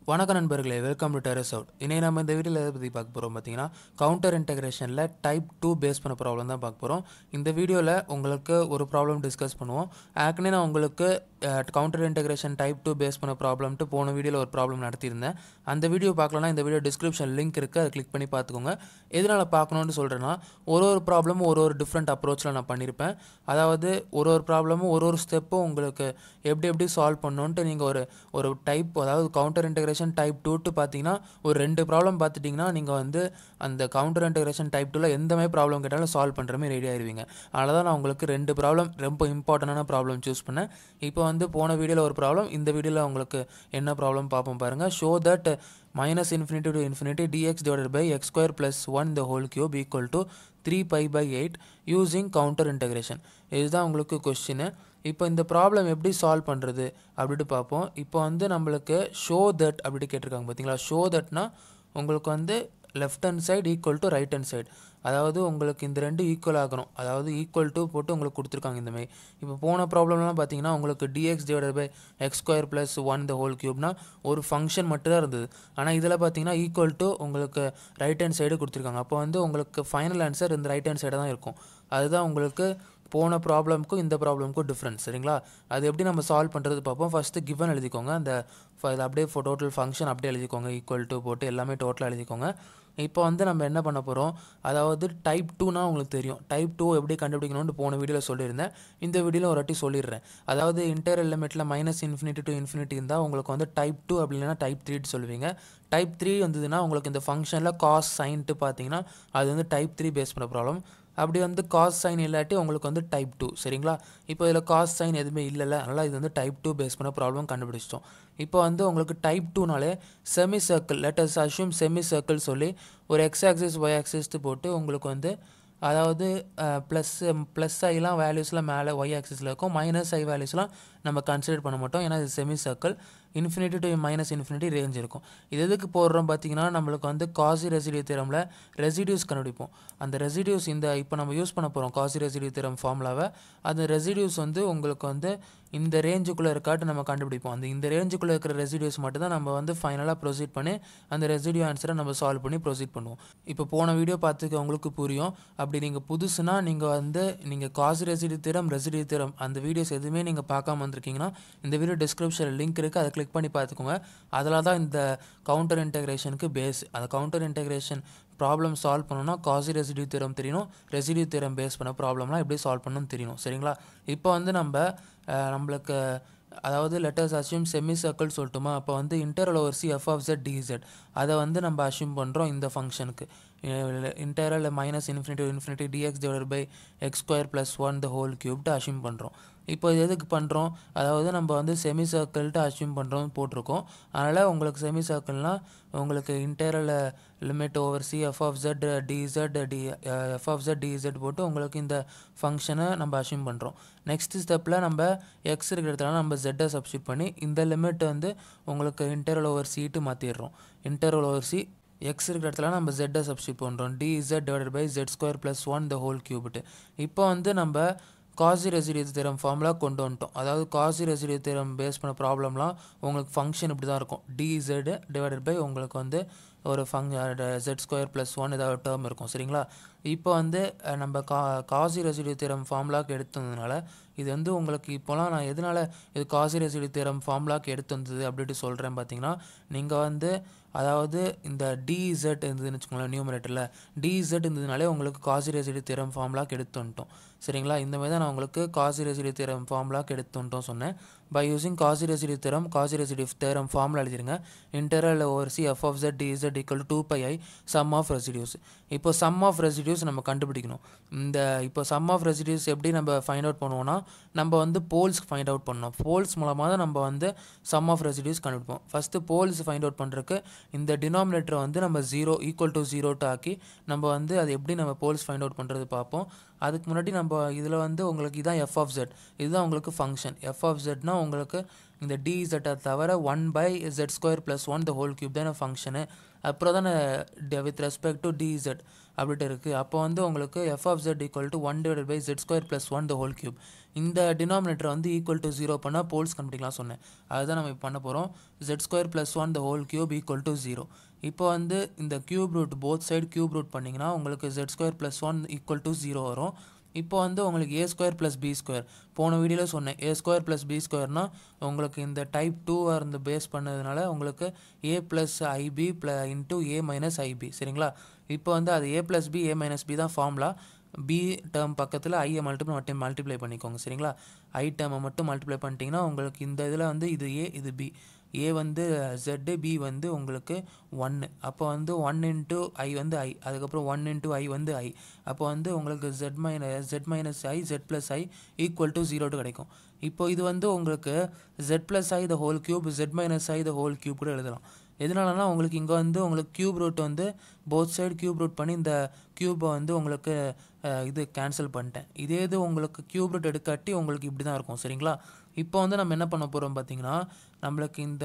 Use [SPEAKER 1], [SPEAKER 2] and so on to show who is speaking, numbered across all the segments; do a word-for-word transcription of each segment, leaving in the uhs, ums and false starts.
[SPEAKER 1] வணக்கம் நண்பர்களே, welcome to terraceout. இன்னைக்கு நம்ம இந்த வீடியோவில் எதை பற்றி பார்க்க போகிறோம் பார்த்தீங்கன்னா, கவுண்டர் இன்டெகிரேஷனில் டைப் டூ பேஸ் பண்ண ப்ராப்ளம் தான் பார்க்க போகிறோம். இந்த வீடியோவில் உங்களுக்கு ஒரு ப்ராப்ளம் டிஸ்கஸ் பண்ணுவோம். ஆக்னே நான் உங்களுக்கு counter integration type two base பண்ண ப்ராப்ளம்ட்டு போன வீடியோவில் ஒரு ப்ராப்ளம் நடத்தியிருந்தேன். அந்த வீடியோ பார்க்கலன்னா இந்த வீடியோ டிஸ்கிரிப்ஷன் லிங்க் இருக்குது, அதை கிளிக் பண்ணி பார்த்துக்கோங்க. எதனால் பார்க்கணுன்னு சொல்கிறேன்னா, ஒரு ஒரு ப்ராப்ளமும் ஒரு ஒரு டிஃப்ரெண்ட் அப்ரோச்சில் நான் பண்ணியிருப்பேன். அதாவது ஒரு ஒரு ப்ராப்ளமும் ஒரு ஒரு ஸ்டெப்பும் உங்களுக்கு எப்படி எப்படி சால்வ் பண்ணணுன்ட்டு நீங்கள் ஒரு ஒரு டைப், அதாவது கவுண்டர் இன்டெகிரேஷன் டைப் டூ ட்டு பார்த்தீங்கன்னா ஒரு ரெண்டு ப்ராப்ளம் பார்த்துட்டிங்கன்னா நீங்கள் வந்து அந்த கவுண்டர் இன்டெகிரேஷன் டைப் டூவில் எந்த மாதிரி ப்ராப்ளம் கேட்டாலும் சால்வ் பண்ணுற மாதிரி ரெடி ஆயிடுவீங்க. அதனால தான் நான் உங்களுக்கு ரெண்டு ப்ராப்ளம் ரொம்ப இம்பார்ட்டண்டான ப்ராப்ளம் சூஸ் பண்ணேன். இப்போ வந்து போன வீடியோவில் ஒரு ப்ராப்ளம், இந்த வீடியோவில் உங்களுக்கு என்ன ப்ராப்ளம் பார்ப்போம் பாருங்கள். Show that minus infinity to infinity dx divided by x square plus one the whole cube equal to three pi by eight using counter integration. இதுதான் உங்களுக்கு கொஸ்டின். இப்போ இந்த ப்ராப்ளம் எப்படி சால்வ் பண்ணுறது அப்படின்ட்டு பார்ப்போம். இப்போ வந்து நம்மளுக்கு ஷோ தட் அப்படி கேட்டிருக்காங்க பார்த்தீங்களா. ஷோ தட்னா உங்களுக்கு வந்து left hand side equal to right hand side, அதாவது உங்களுக்கு இந்த ரெண்டு ஈக்குவல் ஆகணும், அதாவது ஈக்குவல் டு போட்டு உங்களுக்கு கொடுத்துருக்காங்க இந்தமாதிரி. இப்போ போன ப்ராப்ளம்லாம் பார்த்தீங்கன்னா உங்களுக்கு dx divided by x square plus one the whole கியூப்னா ஒரு ஃபங்க்ஷன் மட்டும் தான் இருந்தது. ஆனால் இதில் பார்த்தீங்கன்னா ஈக்குவல் டு உங்களுக்கு ரைட் ஹேண்ட் சைடு கொடுத்துருக்காங்க. அப்போ வந்து உங்களுக்கு ஃபைனல் ஆன்சர் இந்த ரைட் ஹேண்ட் சைடு தான் இருக்கும். அதுதான் உங்களுக்கு போன ப்ராப்ளமுக்கும் இந்த ப்ராப்ளமுக்கும் டிஃப்ரென்ஸ். சரிங்களா, அது எப்படி நம்ம சால்வ் பண்ணுறது பார்ப்போம். ஃபஸ்ட்டு கிவன் எழுதிக்கோங்க, அந்த இது அப்படியே டோட்டல் ஃபங்க்ஷன் அப்படியே எழுதிக்கோங்க, ஈக்குவல் டு போட்டு எல்லாமே டோட்டலாக எழுதிக்கோங்க. இப்போ வந்து நம்ம என்ன பண்ண போகிறோம், அதாவது டைப் டூனா உங்களுக்கு தெரியும். டைப் டூ எப்படி கண்டுபிடிக்கணும்னு போன வீடியோவில் சொல்லியிருந்தேன், இந்த வீடியோவில் ஒரு வாட்டி சொல்லிடுறேன். அதாவது இன்டெர் லிமிட்டில் மைனஸ் இன்ஃபினிட்டி டு இன்ஃபினிட்டி இருந்தால் உங்களுக்கு வந்து டைப் டூ அப்படி இல்லைன்னா டைப் த்ரீட்டு சொல்லுவீங்க. டைப் த்ரீ வந்ததுன்னா உங்களுக்கு இந்த ஃபங்க்ஷனில் காஸ் சைன்ட்டு பார்த்தீங்கன்னா அது வந்து டைப் த்ரீ பேஸ் பண்ண ப்ராப்ளம். அப்படி வந்து காஸ் சைன் இல்லாட்டி உங்களுக்கு வந்து டைப் டூ. சரிங்களா, இப்போ இதில் காஸ் சைன் எதுவுமே இல்லைல்ல, அதனால் இது வந்து டைப் டூ பேஸ் பண்ண ப்ராப்ளம் கண்டுபிடிச்சிட்டோம். இப்போ வந்து உங்களுக்கு டைப் டூனாலே semi circle, let us assume semi circle சொல்லி ஒரு எக்ஸ் ஆக்சிஸ் ஒய் ஆக்சிஸ்ட்டு போட்டு உங்களுக்கு வந்து அதாவது ப்ளஸ் ப்ளஸ் ஐலாம் வேல்யூஸ்லாம் மேலே ஒய் ஆக்சிஸில் இருக்கும், மைனஸ் ஐ வேல்யூஸ்லாம் நம்ம கன்சிடர் பண்ண மாட்டோம், ஏன்னா இது semi circle. Infinity to minus infinity range இருக்கும். இது எதுக்கு போடுறோம் பார்த்தீங்கன்னா, நம்மளுக்கு வந்து காசி ரெசிடியூ தியரமில் ரெசிடியூஸ் கண்டுபிடிப்போம். அந்த ரெசிடியூஸ் இந்த இப்போ நம்ம யூஸ் பண்ண போகிறோம் காசி ரெசிடியூ தியரம் ஃபார்முலாவை. அந்த ரெசிடியூஸ் வந்து உங்களுக்கு வந்து இந்த ரேஞ்சுக்குள்ளே இருக்காட்டு நம்ம கண்டுபிடிப்போம். அந்த இந்த ரேஞ்சுக்குள்ளே இருக்கிற ரெசிடியூஸ் மட்டும் தான் நம்ம வந்து ஃபைனலாக ப்ரொசீட் பண்ணி அந்த ரெசிடியூ ஆன்சரை நம்ம சால்வ் பண்ணி ப்ரொசீட் பண்ணுவோம். இப்போ போன வீடியோ பார்த்துக்க உங்களுக்கு புரியும். அப்படி நீங்கள் புதுசுனா நீங்கள் வந்து நீங்கள் Cauchy residue theorem, residue theorem அந்த வீடியோஸ் எதுவுமே நீங்கள் பார்க்காம வந்திருக்கீங்கன்னா இந்த வீடியோ டிஸ்கிரிப்ஷனில் லிங்க் இருக்குது, அதை கிளிக் பண்ணி பார்த்துக்கோங்க. அதில் தான் இந்த கவுண்டர் இன்டெகிரேஷனுக்கு பேஸ். அந்த கவுண்டர் இன்டெகிரேஷன் ப்ராப்ளம் சால்வ் பண்ணணும்னா காசி ரெசிடியூ தியரம் தெரியணும், ரெசிடியூ தியரம் பேஸ் பண்ண ப்ராப்ளம்லாம் எப்படி சால்வ் பண்ணணும்னு தெரியணும். சரிங்களா, இப்போ வந்து நம்ம நம்மளுக்கு அதாவது லெட்டர்ஸ் அஸ்யூம் செமி சர்க்கிள் சொல்லட்டுமா. அப்போ வந்து integral over C f of z dz அதை வந்து நம்ம அஸ்யூம் பண்ணுறோம் இந்த ஃபங்க்ஷனுக்கு. Integral minus infinity infinity dx divided by x square plus one the whole கியூப்ட்டு அஸ்யூம் பண்ணுறோம். இப்போ இது எதுக்கு பண்ணுறோம், அதாவது நம்ம வந்து செமி சர்க்கிள்ட்டு அஸ்யூம் பண்ணுறோம் போட்டிருக்கோம். அதனால் உங்களுக்கு செமி சர்க்கிள்னால் உங்களுக்கு integral limit over C f of z dz d f of z dz போட்டு உங்களுக்கு இந்த ஃபங்க்ஷனை நம்ம அஸ்யூம் பண்ணுறோம். நெக்ஸ்ட் ஸ்டெப்பில் நம்ம எக்ஸ் இருக்கிற இடத்துல நம்ம ஜெட்டை சப்ஸ்டியூட் பண்ணி இந்த லிமிட் வந்து உங்களுக்கு இன்டெரல் ஓவர் சிட்டு மாற்றிடுறோம். இன்டெரல் ஓவர் சி எக்ஸ் இருக்கிற இடத்துல நம்ம ஜெட்டை சப்ஸ்டியூட் பண்ணுறோம், dz divided by z square plus one the whole கியூப்ட்டு. இப்போ வந்து நம்ம காசி ரெசிடியூ தியரம் ஃபார்முலா கொண்டு வந்துட்டோம். அதாவது காசி ரெசிடியூ தியரம் பேஸ் பண்ண ப்ராப்ளம்லாம் உங்களுக்கு ஃபங்க்ஷன் இப்படி தான் இருக்கும், டிஇசெட் டிவைடட் பை உங்களுக்கு வந்து ஒரு ஃபங் ஜெட் ஸ்கொயர் ப்ளஸ் ஒன் ஏதாவது டேர்ம் இருக்கும். சரிங்களா, இப்போ வந்து நம்ம கா காசி ரெசிடியூ தியரம் ஃபார்முலாக்கு எடுத்து வந்ததுனால இது வந்து உங்களுக்கு இப்போலாம் நான் எதனால் இது காசி ரெசிடியூ தியரம் ஃபார்முலாக்கு எடுத்து வந்தது அப்படின்ட்டு சொல்கிறேன் பார்த்தீங்கன்னா, நீங்கள் வந்து அதாவது இந்த டிஇசெட் இருந்ததுன்னு வச்சுக்கோங்களேன், நியூமரேட்டரில் டிஇசெட் இருந்ததுனாலே உங்களுக்கு காசி ரெசிடியூ தியரம் ஃபார்முலாக்கு எடுத்து வந்துட்டோம். சரிங்களா, இந்த மாதிரி தான் நான் உங்களுக்கு காசி ரெசிடியூ தியரம் ஃபார்முலாக்கு எடுத்து வந்துட்டோம் சொன்னேன். By using Cauchy residue theorem, Cauchy residue theorem formula எழுதிருங்க. Integral over C f of z dz equal to pi i sum of residues. இப்போ சம் ஆஃப் ரெசிடியூஸ் நம்ம கண்டுபிடிக்கணும். இந்த இப்போ சம் ஆஃப் ரெசிடியூஸ் எப்படி நம்ம ஃபைண்ட் அவுட் பண்ணுவோம்னா, நம்ம வந்து போல்ஸ் ஃபைண்ட் அவுட் பண்ணோம். போல்ஸ் மூலமாக தான் நம்ம வந்து சம் ஆஃப் ரெசிடியூஸ் கண்டுபிடிப்போம். ஃபஸ்ட்டு போல்ஸ் ஃபைண்ட் அவுட் பண்ணுறதுக்கு இந்த டினாமினேட்டரை வந்து நம்ம ஜீரோ ஈக்குவல் டு ஜீரோட்டு ஆக்கி நம்ம வந்து அது எப்படி நம்ம போல்ஸ் ஃபைண்ட் அவுட் பண்ணுறது பார்ப்போம். அதுக்கு முன்னாடி நம்ம இதில் வந்து உங்களுக்கு இதான் எஃப் ஆஃப் ஜெட், இதுதான் உங்களுக்கு ஃபங்க்ஷன். எஃப் ஆஃப் ஜெட்னா உங்களுக்கு இந்த dz தவிர one by z square plus one the whole cube தானே ஃபங்க்ஷனு. அப்புறம் தானே வித் ரெஸ்பெக்ட் டு dz அப்படின்ட்டு இருக்குது. அப்போ வந்து உங்களுக்கு f of z equal to one divide by z square plus one the whole cube. இந்த டினாமினேட்டர் வந்து ஈக்குவல் டு ஜீரோ பண்ணால் போல்ஸ் கண்டுபிடிக்கலாம் சொன்னேன். அதுதான் நம்ம இப்போ பண்ண போகிறோம். Z square plus one the whole cube equal to zero. இப்போ வந்து இந்த cube root both side cube root பண்ணிங்கன்னா உங்களுக்கு z square plus one equal to zero வரும். இப்போ வந்து உங்களுக்கு a square plus B square போன வீடியோவில் சொன்னேன். ஏ ஸ்கொயர் ப்ளஸ் பி ஸ்கொயர்னால் உங்களுக்கு இந்த டைப் டூவாக இருந்து பேஸ் பண்ணதுனால உங்களுக்கு ஏ ப்ளஸ் ஐபி ப்ள இன்ட்டு ஏ மைனஸ் ஐபி சரிங்களா. இப்போ வந்து அது a plus b a minus b தான் ஃபார்முலா. பி டேர்ம் பக்கத்தில் ஐயை மல்டிப்ளை மட்டும் மல்டிப்ளை பண்ணிக்கோங்க சரிங்களா. ஐ டேர்மை மட்டும் மல்டிப்ளை பண்ணிட்டீங்கன்னா உங்களுக்கு இந்த இதில் வந்து இது ஏ இது பி. ஏ வந்து ஜெட்டு பி வந்து உங்களுக்கு ஒன்று. அப்போ வந்து ஒன் இன்ட்டு ஐ வந்து ஐ, அதுக்கப்புறம் ஒன் இன்ட்டு ஐ வந்து ஐ. அப்போ வந்து உங்களுக்கு z minus z minus i z plus i equal to ஜீரோட்டு கிடைக்கும். இப்போ இது வந்து உங்களுக்கு z plus i the whole cube z minus i the whole cube கூட எழுதலாம். எதனாலனா உங்களுக்கு இங்கே வந்து உங்களுக்கு கியூப் ரூட் வந்து போத் சைடு கியூப் ரூட் பண்ணி இந்த கியூபை வந்து உங்களுக்கு இது கேன்சல் பண்ணிட்டேன். இதே இது உங்களுக்கு கியூப் ரூட் எடுக்காட்டி உங்களுக்கு இப்படி தான் இருக்கும் சரிங்களா. இப்போ வந்து நம்ம என்ன பண்ண போகிறோம் பார்த்தீங்கன்னா நம்மளுக்கு இந்த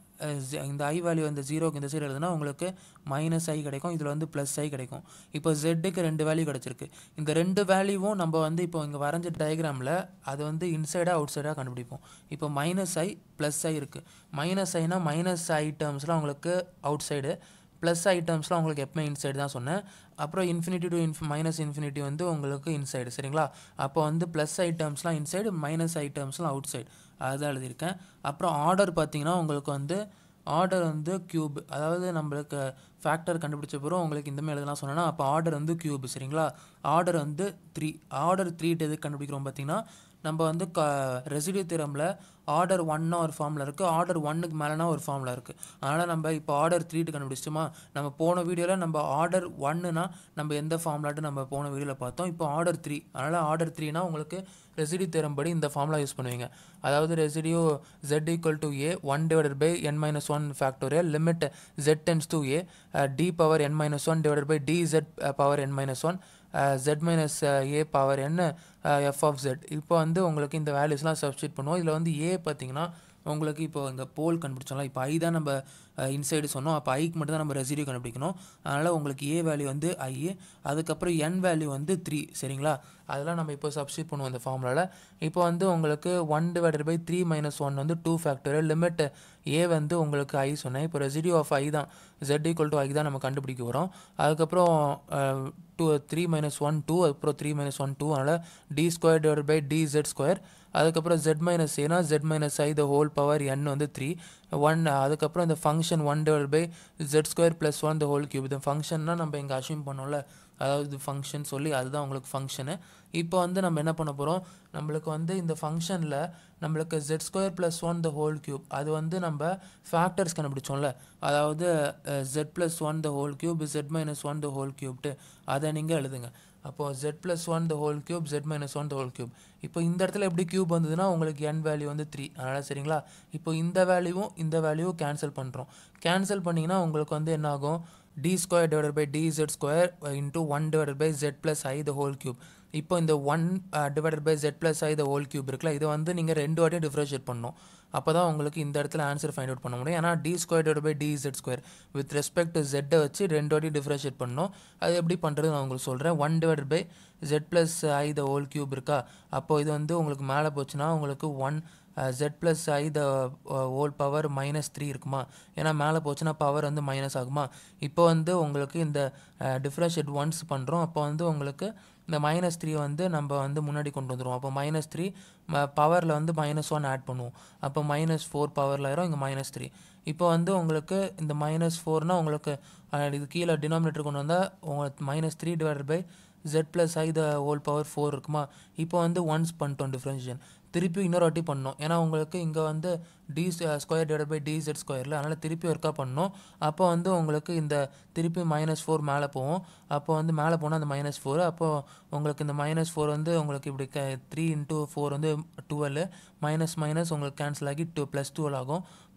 [SPEAKER 1] இந்த ஐ வேல்யூ இந்த ஜீரோக்கு இந்த சைடு எழுதுனா உங்களுக்கு மைனஸ் ஐ கிடைக்கும். இதில் வந்து ப்ளஸ் ஐ கிடைக்கும். இப்போ ஜெட்டுக்கு ரெண்டு வேல்யூ கிடச்சிருக்கு. இந்த ரெண்டு வேல்யூவும் நம்ம வந்து இப்போ இங்கே வரைஞ்ச டயக்ராமில் அது வந்து இன்சைடாக அவுட் சைடாக கண்டுபிடிப்போம். இப்போ மைனஸ் ஐ ப்ளஸ் ஐ இருக்குது. மைனஸ் ஐனா மைனஸ் ஐ டேர்ம்ஸ்லாம் உங்களுக்கு அவுட் சைடு, ப்ளஸ் ஐட்டம்ஸ்லாம் உங்களுக்கு எப்பவுமே இன்சைடு தான் சொன்னேன். அப்புறம் இன்ஃபினிட்டி டு இன்ஃப் மைனஸ் இன்ஃபினிட்டி வந்து உங்களுக்கு இன்சைடு சரிங்களா. அப்போ வந்து ப்ளஸ் ஐட்டம்ஸ்லாம் இன்சைடு மைனஸ் ஐட்டம்ஸ்லாம் அவுட் சைடு அதுதான் எழுதியிருக்கேன். அப்புறம் ஆர்டர் பார்த்தீங்கன்னா உங்களுக்கு வந்து ஆர்டர் வந்து கியூப், அதாவது நம்மளுக்கு ஃபேக்டர் கண்டுபிடிச்ச பிறகு உங்களுக்கு இந்த மாதிரி எழுதலாம் சொன்னேன்னா அப்போ ஆர்டர் வந்து கியூப் சரிங்களா. ஆர்டர் வந்து த்ரீ. ஆர்டர் த்ரீட்டு எதுக்கு கண்டுபிடிக்கிறோம் பார்த்தீங்கன்னா நம்ம வந்து க ரெசிடியூ தியரமில் ஆர்டர் ஒன்னா ஒரு ஃபார்மில் இருக்குது, ஆர்டர் ஒன்னுக்கு மேலேனா ஒரு ஃபார்மில் இருக்குது. அதனால் நம்ம இப்போ ஆர்டர் த்ரீட்டு கண்டுபிடிச்சிட்டோமா. நம்ம போன வீடியோவில் நம்ம ஆர்டர் ஒன்னுனா நம்ம எந்த ஃபார்முலாட்டு நம்ம போன வீடியோவில் பார்த்தோம். இப்போ ஆர்டர் த்ரீ, அதனால் ஆர்டர் த்ரீனா உங்களுக்கு ரெசிடியூ தியரம் படி இந்த ஃபார்முலா யூஸ் பண்ணுவீங்க. அதாவது residue z equal to a one divided by n minus one factorial limit z tends to a d power n minus one divided by dz power n minus one z minus a power n f of z. இப்போ வந்து உங்களுக்கு இந்த வேல்யூஸ்லாம் substitute பண்ணுவோம். இதில் வந்து ஏ பார்த்தீங்கன்னா உங்களுக்கு இப்போ இங்கே போல் கண்டுபிடிச்சோம்ல, இப்போ ஐ தான் நம்ம இன்சைடு சொன்னோம். அப்போ ஐக்கு மட்டும் தான் நம்ம ரெசிடியூ கண்டுபிடிக்கணும். அதனால் உங்களுக்கு ஏ வேல்யூ வந்து ஐ, அதுக்கப்புறம் என் வேல்யூ வந்து த்ரீ சரிங்களா. அதெல்லாம் நம்ம இப்போ சப்ஸ்டியூட் பண்ணுவோம் இந்த ஃபார்முலாவில். இப்போ வந்து உங்களுக்கு one divided by three minus one வந்து டூ ஃபேக்டோரியல் லிமிட் ஏ வந்து உங்களுக்கு ஐ சொன்னேன். இப்போ ரெசிடியூ ஆஃப் ஐ தான் ஜெட் ஈக்குவல் டு ஐ தான் நம்ம கண்டுபிடிக்க வரோம். அதுக்கப்புறம் two three minus one two, அதுக்கப்புறம் த்ரீ மைனஸ் ஒன் டூ, அதனால் d square divide by d z square. அதுக்கப்புறம் ஜெட் மைனஸ் ஏனா z minus i the whole power n வந்து த்ரீ ஒன். அதுக்கப்புறம் இந்த function one divide by z square plus one the whole cube. இந்த ஃபங்க்ஷன்னா நம்ம இங்கே அஷ்யூம் பண்ணோம்ல, அதாவது ஃபங்க்ஷன் சொல்லி அதுதான் உங்களுக்கு ஃபங்க்ஷனு. இப்போ வந்து நம்ம என்ன பண்ண போகிறோம், நம்மளுக்கு வந்து இந்த ஃபங்க்ஷனில் நம்மளுக்கு z square plus one the whole cube அது வந்து நம்ம ஃபேக்டர்ஸ் கண்டுபிடிச்சோம்ல, அதாவது z plus one the whole cube z minus one the whole கியூப்ட்டு அதை நீங்கள் எழுதுங்க. அப்போது z plus one the whole cube z minus one the whole cube. இப்போ இந்த இடத்துல எப்படி கியூப் வந்ததுன்னா உங்களுக்கு n வேல்யூ வந்து த்ரீ, அதனால் சரிங்களா. இப்போ இந்த வேல்யூவும் இந்த வேல்யூவும் கேன்சல் பண்ணுறோம். கேன்சல் பண்ணிங்கன்னா உங்களுக்கு வந்து என்ன ஆகும், d square divided by d z square into one divided by z plus i the whole cube. இப்போ இந்த one divided by z plus i the whole cube இருக்குல்ல, இதை வந்து நீங்கள் ரெண்டு வாட்டியும் டிஃப்ரென்ஷியேட் பண்ணணும். அப்போ தான் உங்களுக்கு இந்த இடத்துல ஆன்சர் ஃபைண்ட் அவுட் பண்ண முடியும். ஏன்னா d square divide by d z square with respect to ஜெட்டை வச்சு ரெண்டு வாட்டி டிஃப்ரென்ஷியேட் பண்ணணும். அது எப்படி பண்ணுறது நான் உங்களுக்கு சொல்கிறேன். One divide by z plus i the whole cube இருக்கா, அப்போது இது வந்து உங்களுக்கு மேலே போச்சுன்னா உங்களுக்கு one z plus i the whole power minus three இருக்குமா, ஏன்னா மேலே போச்சுன்னா பவர் வந்து மைனஸ் ஆகுமா. இப்போ வந்து உங்களுக்கு இந்த டிஃப்ரென்ஷியேட் ஒன்ஸ் பண்ணுறோம். அப்போ வந்து உங்களுக்கு இந்த மைனஸ் த்ரீ வந்து நம்ம வந்து முன்னாடி கொண்டு வந்துடுவோம். அப்போ மைனஸ் த்ரீ பவரில் வந்து மைனஸ் ஒன் ஆட் பண்ணுவோம். அப்போ மைனஸ் ஃபோர் பவரில் ஆயிரும், இங்கே மைனஸ் த்ரீ. இப்போ வந்து உங்களுக்கு இந்த மைனஸ் ஃபோர்னால் உங்களுக்கு இது கீழே டினாமினேட்டர் கொண்டு வந்தால் உங்களுக்கு minus three divided by z plus i the whole power four இருக்குமா. இப்போ வந்து ஒன்ஸ் பண்ணிட்டோம் டிஃப்ரென்ஷியேஷன், திருப்பி இன்னொரு வாட்டி பண்ணோம். ஏன்னா உங்களுக்கு இங்கே வந்து d square divide by d z ஸ்கொயரில், அதனால் திருப்பி ஒர்க்காக பண்ணோம். அப்போ வந்து உங்களுக்கு இந்த திருப்பி மைனஸ் ஃபோர் மேலே போவோம். அப்போ வந்து மேலே போனால் அந்த மைனஸ் ஃபோர், அப்போது உங்களுக்கு இந்த மைனஸ் ஃபோர் வந்து உங்களுக்கு இப்படி க த்ரீ இன்ட்டு ஃபோர் வந்து டுவெல், மைனஸ் மைனஸ் உங்களுக்கு கேன்சல் ஆகி டூ ப்ளஸ் டுவெல் ஆகும்.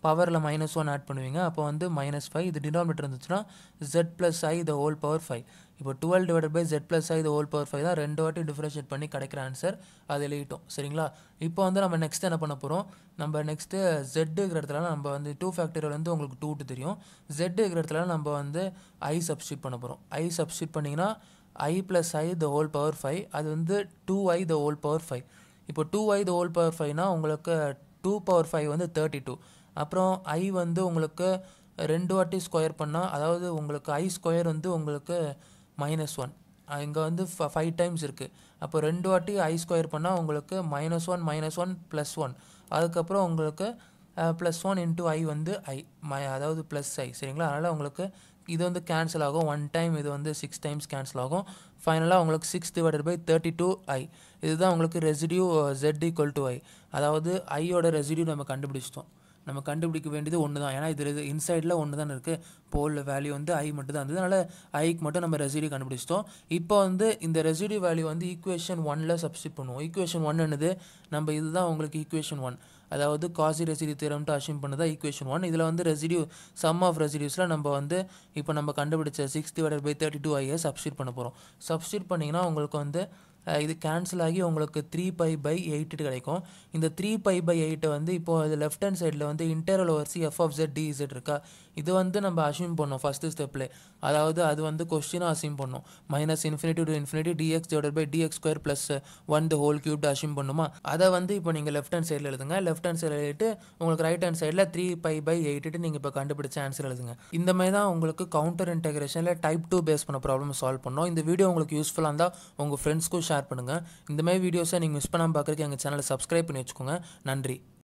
[SPEAKER 1] பவரில் மைனஸ் ஒன் ஆட் பண்ணுவீங்க. அப்போ வந்து மைனஸ் ஃபைவ். இது டினாமினேட்டர் இருந்துச்சுன்னா z plus i the whole power five. இப்போ twelve divide by z plus i the whole power five தான் ரெண்டு வாட்டி டிஃபரன்ஷியேட் பண்ணி கிடைக்கிற ஆன்சர். அது எழுதிட்டோம். சரிங்களா? இப்போ வந்து நம்ம நெக்ஸ்ட் என்ன பண்ண போகிறோம், நம்ம நெக்ஸ்ட்டு ஜெட்டுங்கிற இடத்துல நம்ம வந்து டூ ஃபேக்டரியல் வந்து உங்களுக்கு டூ டு தெரியும். ஜெட்டுங்கிற இடத்துல நம்ம வந்து ஐ சப்ஸ்டியூட் பண்ண போகிறோம். ஐ சப்ஸ்டியூட் பண்ணிங்கன்னா i plus i the whole power five, அது வந்து two i the whole power five. இப்போ two i the whole power ஃபைவ்னா உங்களுக்கு டூ பவர் ஃபைவ் வந்து தேர்ட்டி டூ. அப்புறம் ஐ வந்து உங்களுக்கு ரெண்டு வாட்டி ஸ்கொயர் பண்ணால், அதாவது உங்களுக்கு ஐ ஸ்கொயர் வந்து உங்களுக்கு மைனஸ் ஒன். இங்கே வந்து ஃபைவ் டைம்ஸ் இருக்குது. அப்போ ரெண்டு வாட்டி ஐ ஸ்கொயர் பண்ணால் உங்களுக்கு minus one minus one plus one. அதுக்கப்புறம் உங்களுக்கு ப்ளஸ் ஒன் இன்ட்டு ஐ வந்து ஐ மை அதாவது ப்ளஸ் ஐ. சரிங்களா? அதனால் உங்களுக்கு இது வந்து கேன்சல் ஆகும். ஒன் டைம் இது வந்து சிக்ஸ் டைம்ஸ் கேன்சல் ஆகும். ஃபைனலாக உங்களுக்கு six divided by thirty two i. இதுதான் உங்களுக்கு residue z equal to i. அதாவது ஐயோட ரெசிடியூ நம்ம கண்டுபிடிச்சிட்டோம். நம்ம கண்டுபிடிக்க வேண்டியது ஒன்று தான். ஏன்னா இது இன்சைடில் ஒன்று தான் இருக்குது. போல் வேல்யூ வந்து ஐ மட்டும் தான் இருந்தது. அதனால் ஐக்கு மட்டும் நம்ம ரெசிடியூ கண்டுபிடிச்சிட்டோம். இப்போ வந்து இந்த ரெசிடியூ வேல்யூ வந்து ஈக்குவேஷன் ஒன்னில் சப்ஸ்டிட் பண்ணுவோம். ஈக்குவேஷன் ஒன் என்னது, நம்ம இதுதான் உங்களுக்கு ஈக்குவேஷன் ஒன். அதாவது காசி ரெசிடியூ தியரம்ட்டு அஷ்யூம் பண்ணதான் ஈக்குவேஷன் ஒன். இதில் வந்து ரெசிடியூ சம் ஆஃப் ரெசிடியூஸில் நம்ம வந்து இப்போ நம்ம கண்டுபிடிச்ச six divided by thirty two ஐயை சப்ஸ்டிட் பண்ண போகிறோம். சப்ஸ்டிட் பண்ணிங்கன்னா உங்களுக்கு வந்து இது கேன்சல் ஆகி உங்களுக்கு த்ரீ பை பை எயிட்டு கிடைக்கும். இந்த த்ரீ பை பை எயிட்டை வந்து இப்போது அது லெஃப்ட் ஹேண்ட் சைடில் வந்து integral over C f of z d z இருக்கா, இது வந்து நம்ம அஷ்யூம் பண்ணோம் ஃபஸ்ட்டு ஸ்டெப்பில். அதாவது அது வந்து கொஸ்டினாக அஷ்யூம் பண்ணோம். Minus infinity to infinity dx divided by d x square plus one the whole கியூப்டு அஷ்யூம் பண்ணுமா. அதை வந்து இப்போ நீங்கள் லெஃப்ட் ஹேண்ட் சைடில் எழுதுங்க. லெஃப்ட் ஹேண்ட் சைடில் எழுதிட்டு உங்களுக்கு ரைட் ஹேண்ட் சைடில் த்ரீ பை பை எயிட்டு நீங்கள் இப்போ கண்டுபிடிச்ச ஆன்சர் எழுதுங்க. இந்த மாதிரி தான் உங்களுக்கு கவுண்டர் இன்டெகிரேஷனில் டைப் டூ பேஸ் பண்ண ப்ராப்ளம் சால்வ் பண்ணோம். இந்த வீடியோ உங்களுக்கு யூஸ்ஃபுல்லாக இருந்தால் உங்கள் ஃப்ரெண்ட்ஸ்க்கும் ஷேர் பண்ணுங்கள். இந்த மாதிரி வீடியோஸை நீங்கள் மிஸ் பண்ணாமல் பார்க்குறதுக்கு எங்கள் சேனலை சப்ஸ்கிரைப் பண்ணி வச்சுக்கோங்க. நன்றி.